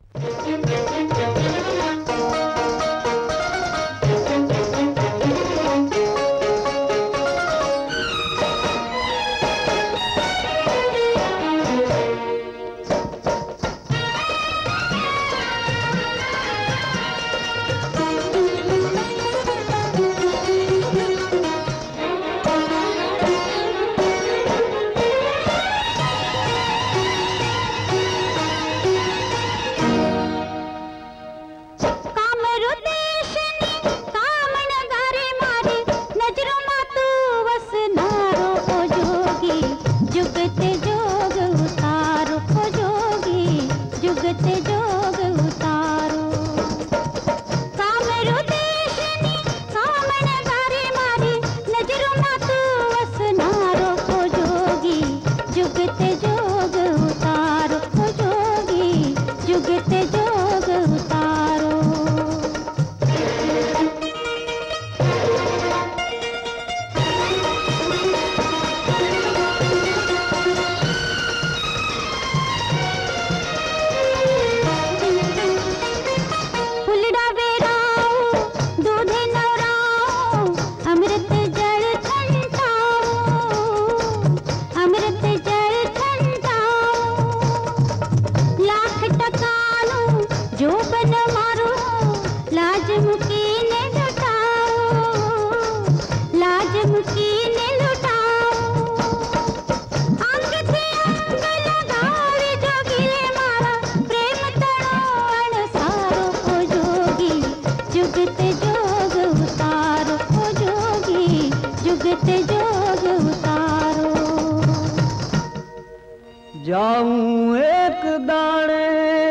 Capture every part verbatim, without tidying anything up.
जाऊं एक दाड़े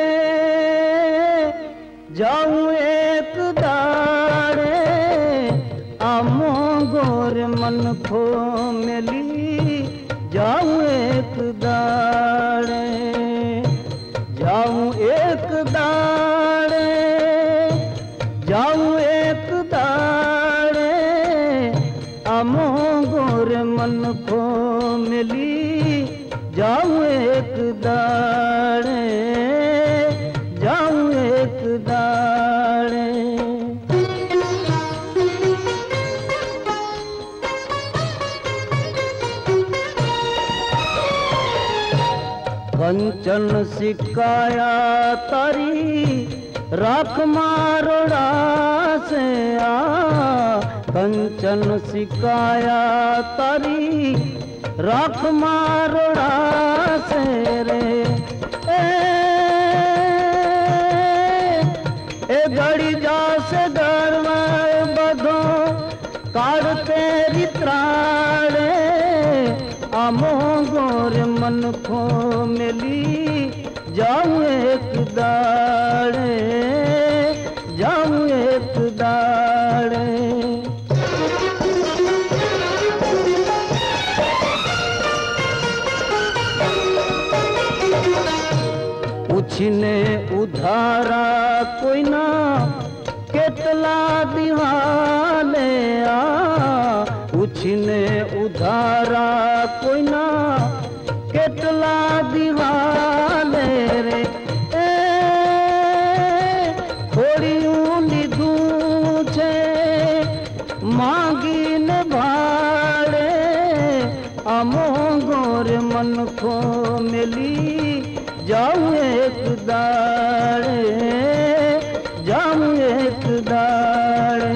जाऊं एक दाड़े आमो गोर मन खो मिली जाऊं एक दाड़े जाऊं एक दाड़े जाऊं एक दाड़े आमो गोर मन खो मिली जाऊं एक दाड़े जाऊं एक दाड़े कंचन सिकाया तारी राख मारोड़ा से आ कंचन सिकाया तारी राख मारोड़ा से रे ए, ए गड़ी जा से गरवा बधो काड़ तेरी त्राड़े आमो गोर मन को मिली जाऊं एक दाड़े जाऊं एक दाड़े उछने उधारा कोई ना केतला दिवाले आ उछने उधारा कोई ना केतला दिवाले रे ए थोड़ी ऊंडी दूछे मांगी न भाड़े आमो गोर मन को मिली जाऊं एक दाड़े जाऊं एक दाड़े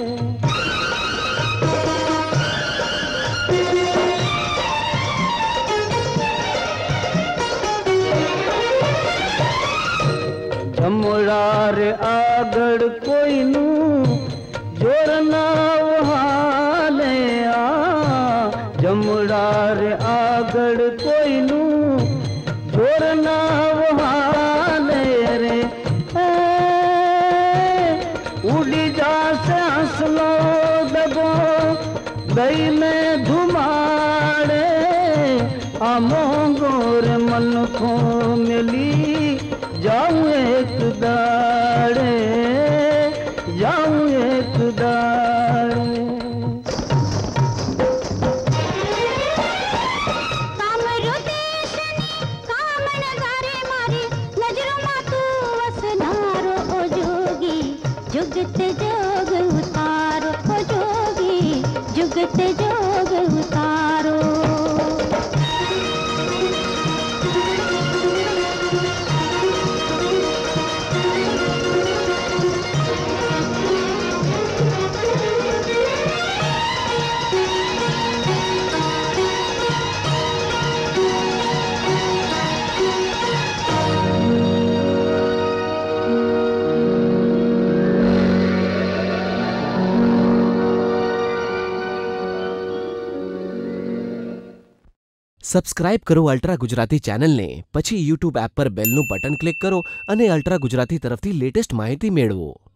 जमुड़ा रे आगड़ कोई नू जोर ना वहाले आ जमुड़ा रे आगड़ कोई नू जोर ना वहाले रे ए, उड़ी जा से हंसलो दबो गई में धुमाड़े आमो गोर मन को मिली जाऊं एक दाड़े जाऊं एक दाड़े कामरू देशनी कामन गारे मारी नजरों मा तू वस जुगत जोग उतारो ओ जोगी जुगत जोग उतारो। સબસ્ક્રાઇબ કરો અલ્ટ્રા ગુજરાતી ચેનલને, પછી યુટ્યુબ એપ પર બેલનું બટન ક્લિક કરો અને અલ્ટ્રા ગુજરાતી તરફથી લેટેસ્ટ માહિતી મેળવો।